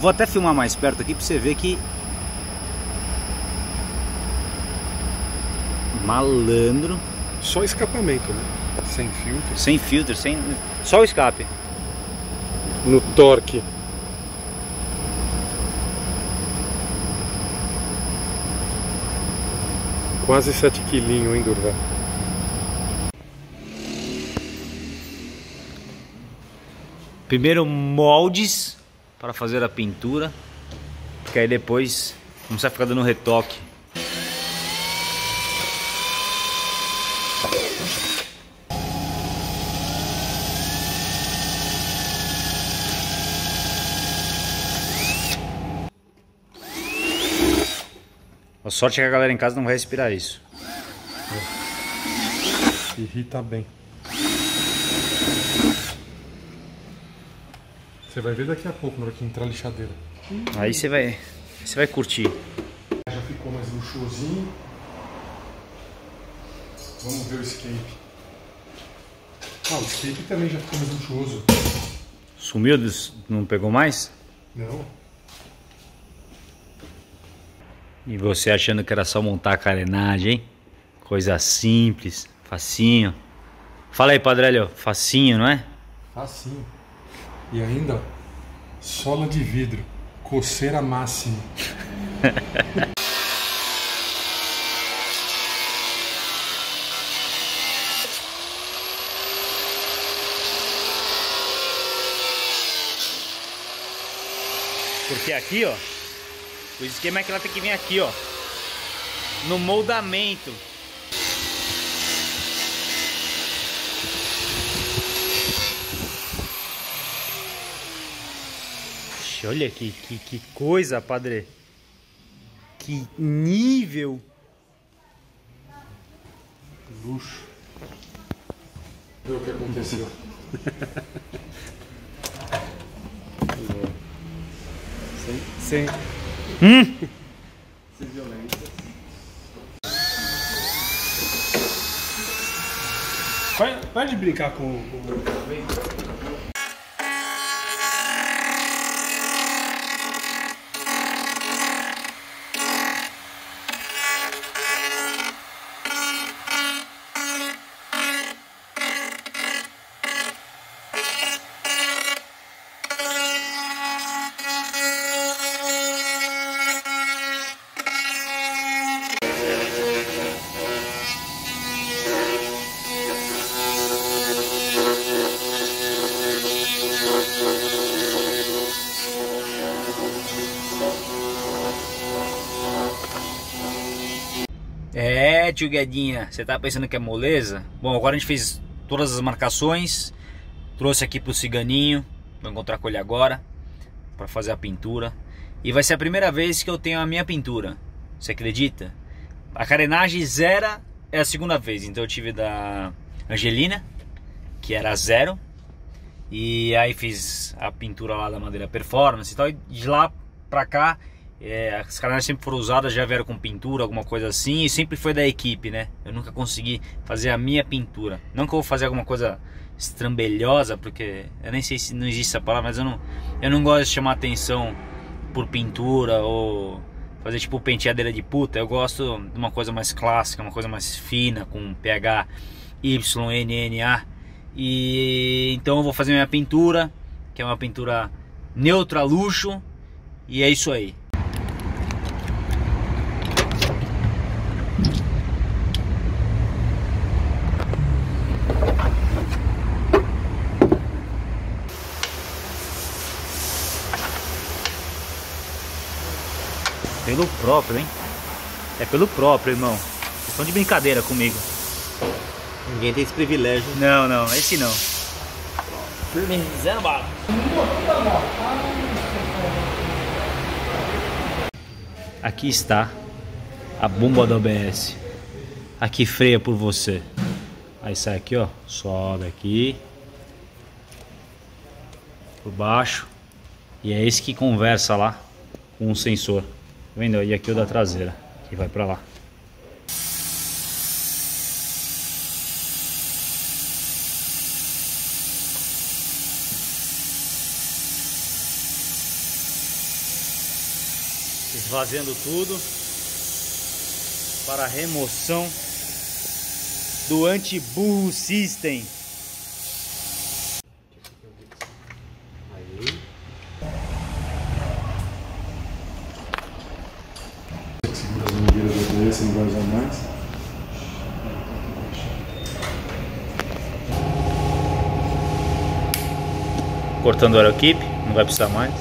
vou até filmar mais perto aqui pra você ver que... Malandro. Só escapamento, né? Sem filtro. Sem filtro, só o escape. No torque. Quase 7 quilinhos, hein, Durval? Primeiro moldes para fazer a pintura, porque aí depois não precisa ficar dando retoque. A sorte é que a galera em casa não vai respirar isso. Irrita bem. Você vai ver daqui a pouco, na hora que entrar a lixadeira. Aí você vai curtir. Já ficou mais luxuosinho. Vamos ver o escape. Ah, o escape também já ficou mais luxuoso. Sumiu? Não pegou mais? Não. E você achando que era só montar a carenagem, hein? Coisa simples, facinho. Fala aí, Padrelho, facinho, não é? Facinho. E ainda, sola de vidro, coceira máxima. Porque aqui, ó, o esquema é que ela tem que vir aqui, ó, no moldamento. Olha que coisa, padre. Que nível. Luxo. Vê o que aconteceu. Sem violência. Para de brincar com o... É, tio Guedinha, você tá pensando que é moleza? Bom, agora a gente fez todas as marcações. Trouxe aqui pro ciganinho. Vou encontrar com ele agora para fazer a pintura. E vai ser a primeira vez que eu tenho a minha pintura. Você acredita? A carenagem zero é a segunda vez. Então eu tive da Angelina, que era 0. E aí fiz a pintura lá da Madeira Performance e tal. E de lá pra cá, as carenagens sempre foram usadas, já vieram com pintura, alguma coisa assim. E sempre foi da equipe, né? Eu nunca consegui fazer a minha pintura. Não que eu vou fazer alguma coisa estrambelhosa, porque eu nem sei se não existe essa palavra, mas eu não gosto de chamar atenção por pintura ou fazer tipo penteadeira de puta. Eu gosto de uma coisa mais clássica, uma coisa mais fina, com pH YNNA. E então eu vou fazer minha pintura, que é uma pintura neutra luxo, e é isso aí. Pelo próprio, hein? É pelo próprio, irmão. Vocês estão de brincadeira comigo. Ninguém tem esse privilégio. Não, não, esse não. Firmezando bala. Aqui está a bomba do ABS. Aqui freia por você. Aí sai aqui, ó. Sobe aqui. Por baixo. E é esse que conversa lá com o sensor. Tá vendo? E aqui o da traseira, que vai pra lá. esvaziando tudo para a remoção do anti-burro system. Segura as mangueiras da doença, não vai usar mais. Cortando o aerokeep, não vai precisar mais.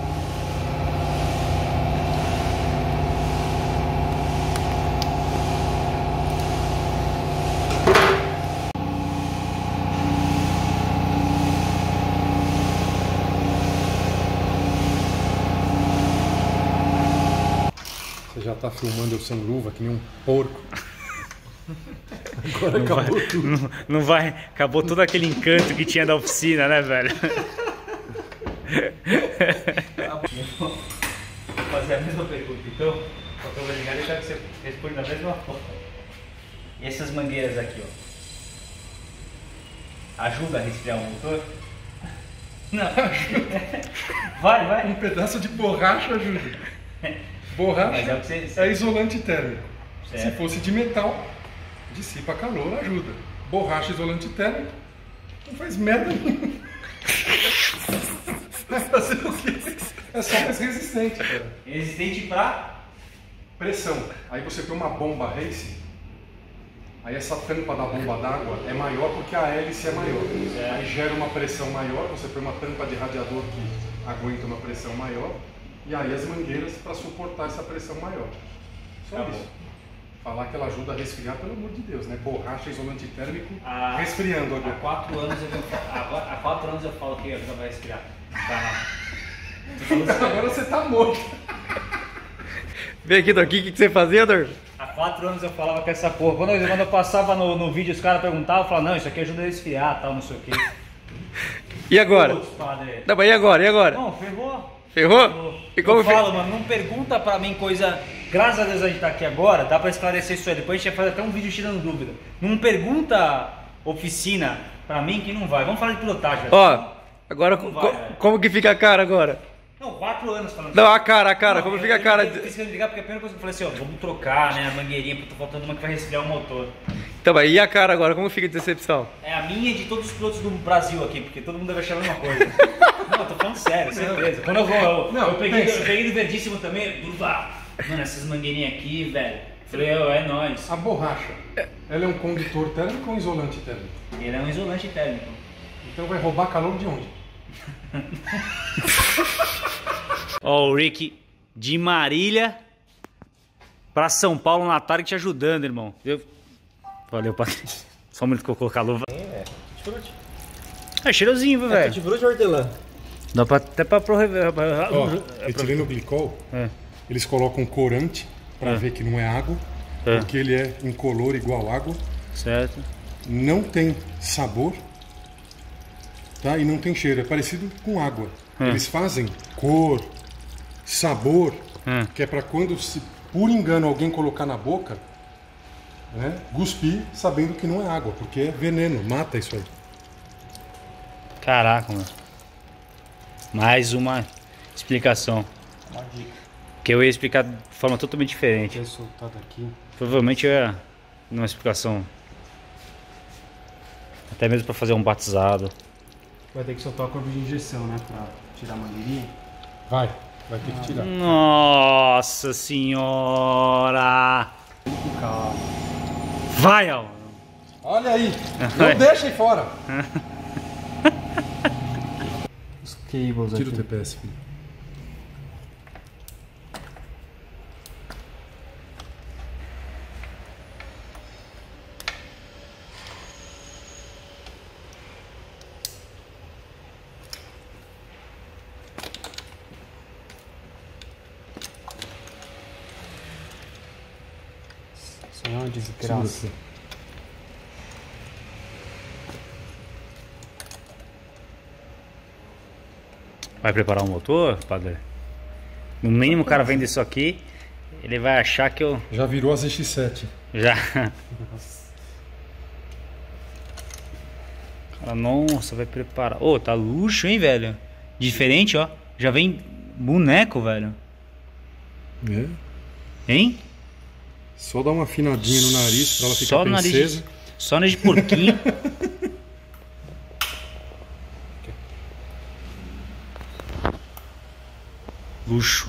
Você já tá filmando eu sem luva, que nem um porco. Agora acabou tudo. Não vai, acabou todo aquele encanto que tinha da oficina, né, velho? Vou fazer a mesma pergunta, então. Só que eu vou ligar e quero que você responda da mesma forma. E essas mangueiras aqui, ó. Ajuda a resfriar o motor? Não. Vai. Um pedaço de borracha ajuda. Borracha Mas é o que você- é isolante térmico. Certo. Se fosse de metal, dissipa calor, ajuda. Borracha isolante térmico não faz merda nenhuma. Vai fazer o quê? É só mais resistente, cara. Resistente pra... Pressão. Aí você põe uma bomba race, aí essa tampa da bomba d'água é maior porque a hélice é maior. Certo. Aí gera uma pressão maior, você põe uma tampa de radiador que aguenta uma pressão maior, e aí as mangueiras para suportar essa pressão maior. Só Acabou. isso. Falar que ela ajuda a resfriar, pelo amor de Deus, né? Borracha isolante térmico Ah, resfriando Há agora. 4 anos há 4 anos eu falo que ajuda a respirar. Tá. Agora você tá morto. Vem aqui, Dor. O que você fazia, Dor? Há 4 anos eu falava com essa porra. Quando eu passava no vídeo, os caras perguntavam, eu falava, não, isso aqui ajuda a resfriar, tal, não sei o quê. E agora? Putz, padre. Não, mas e agora? E agora? Não, ferrou. Ferrou? E como Eu falo, mano, não pergunta pra mim coisa... Graças a Deus a gente tá aqui agora, dá pra esclarecer isso aí. Depois a gente vai fazer até um vídeo tirando dúvida. Não pergunta oficina pra mim que não vai. Vamos falar de pilotagem. Ó, agora Não vai, velho. como que fica a cara agora? Não, 4 anos falando. Não, a cara, como Não, fica a cara? Eu esqueci de ligar porque a primeira coisa que eu falei assim, ó, vamos trocar, né, a mangueirinha, porque tô faltando uma que vai resfriar o motor. Então, mas e a cara agora? Como fica a decepção? É a minha e de todos os pilotos do Brasil aqui, porque todo mundo deve achar a mesma coisa. Não, eu tô falando sério, certeza. Quando eu vou, eu peguei do Verdíssimo também, mano, essas mangueirinhas aqui, velho. Falei, é nóis. A borracha, ela é um condutor térmico ou um isolante térmico? Ele é um isolante térmico. Então vai roubar calor de onde? Ó, o Rick de Marília pra São Paulo na tarde te ajudando, irmão. Valeu, Patrícia. Só um minuto que eu vou colocar a luva. É cheirosinho, viu, velho? Tutti-frutti de hortelã. Dá pra, até pra Ó, etileno glicol, É. eles colocam corante para ver que não é água, É. porque ele é incolor igual água, Certo. não tem sabor, tá? E não tem cheiro, é parecido com água. Eles fazem cor, sabor, que é para quando se por engano alguém colocar na boca, né, cuspir sabendo que não é água, porque é veneno, mata isso aí. Caraca, mano. Mais uma explicação. Uma dica. Que eu ia explicar de forma totalmente diferente. Deixa eu soltar daqui. Provavelmente eu ia numa explicação. Até mesmo pra fazer um batizado. Vai ter que soltar a curva de injeção, né? Pra tirar a mangueirinha. Vai ter que tirar. Nossa senhora! Calma. Vai, Al! Olha aí, não deixa aí fora. Os cables Tira o aqui. TPS, filho. Isso é uma Segura desgraça. aqui. Vai preparar o motor, padre? No mínimo o cara vende isso aqui, ele vai achar que eu Já virou a ZX7. já... Cara, nossa, vai preparar. Ô, tá luxo, hein, velho? Diferente, ó. Já vem boneco, velho. É. Hein? Só dá uma afinadinha no nariz pra ela ficar Só princesa. Só nariz de porquinho. Luxo.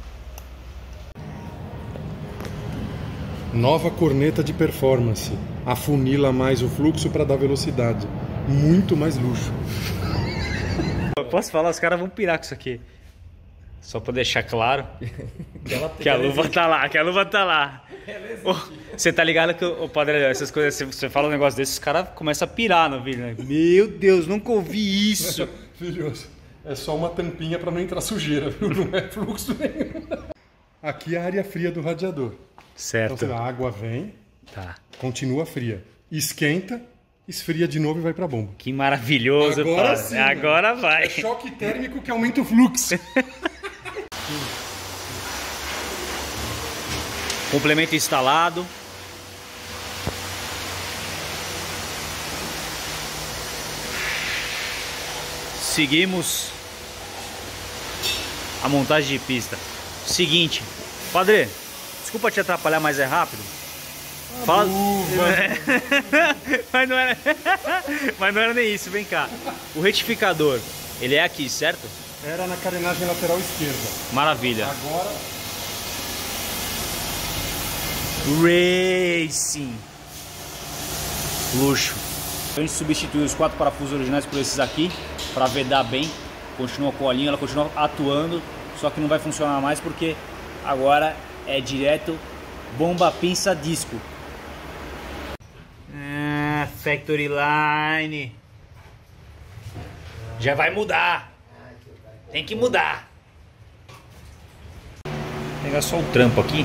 Nova corneta de performance. Afunila mais o fluxo para dar velocidade. Muito mais luxo. Eu posso falar, os caras vão pirar com isso aqui. Só pra deixar claro que a luva tá lá, Você tá ligado que, padre, essas coisas, se você fala um negócio desse, os caras começam a pirar no vídeo, né? Meu Deus, nunca ouvi isso. Filho, é só uma tampinha para não entrar sujeira, viu? Não é fluxo nenhum. Aqui é a área fria do radiador. Certo. Então a água vem, Tá. continua fria. Esquenta, esfria de novo e vai pra bomba. Que maravilhoso, Agora padre. sim, Agora né? vai. É choque térmico que aumenta o fluxo. Complemento instalado. Seguimos a montagem de pista. Seguinte, padre, desculpa te atrapalhar, mas é rápido. Fala... mas não era nem isso, vem cá. O retificador, ele é aqui, certo? Era na carenagem lateral esquerda. Maravilha. Agora Racing. Luxo. A gente substituiu os 4 parafusos originais por esses aqui para vedar bem. Continua com a linha, ela continua atuando, só que não vai funcionar mais porque agora é direto bomba pinça disco. Factory Line. Já vai mudar. Tem que mudar. Vou pegar só o trampo aqui.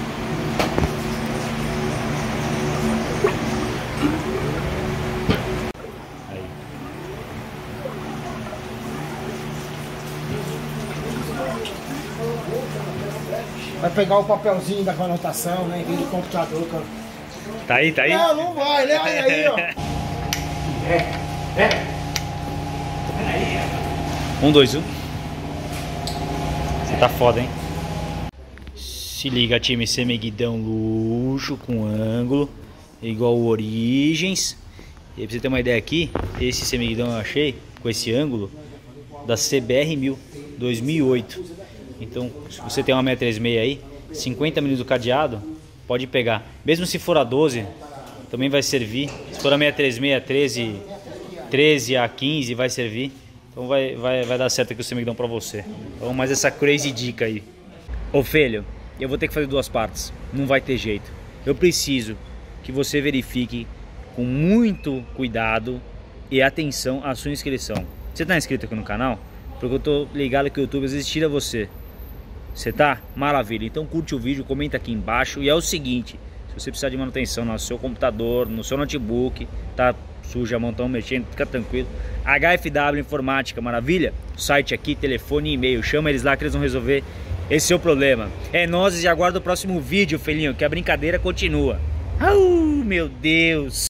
Vai pegar o papelzinho da anotação, né? Em vez de computador, cara. Tá aí, tá aí? Não vai, né? Olha aí, ó. 1, 2, 1. Você tá foda, hein? Se liga, time, Semeguidão luxo com ângulo igual o Origens. E aí, pra você ter uma ideia aqui, esse Semeguidão eu achei com esse ângulo da CBR 1000 2008. Então, se você tem uma 636 aí, 50 mm do cadeado, pode pegar. Mesmo se for a 12, também vai servir. Se for a 636, 13 a 15, vai servir. Então vai dar certo aqui o Semeguidão pra você. Então, mais essa crazy dica aí. Ô filho, eu vou ter que fazer 2 partes. Não vai ter jeito. Eu preciso que você verifique com muito cuidado e atenção a sua inscrição. Você tá inscrito aqui no canal? Porque eu tô ligado que o YouTube às vezes tira você. Você tá? Maravilha. Então curte o vídeo, comenta aqui embaixo. E é o seguinte, se você precisar de manutenção no seu computador, no seu notebook, tá suja, a mão tão mexendo, fica tranquilo. HFW Informática, maravilha? Site aqui, telefone e e-mail. Chama eles lá que eles vão resolver esse seu problema. É nóis e aguarda o próximo vídeo, filhinho, que a brincadeira continua. Meu Deus!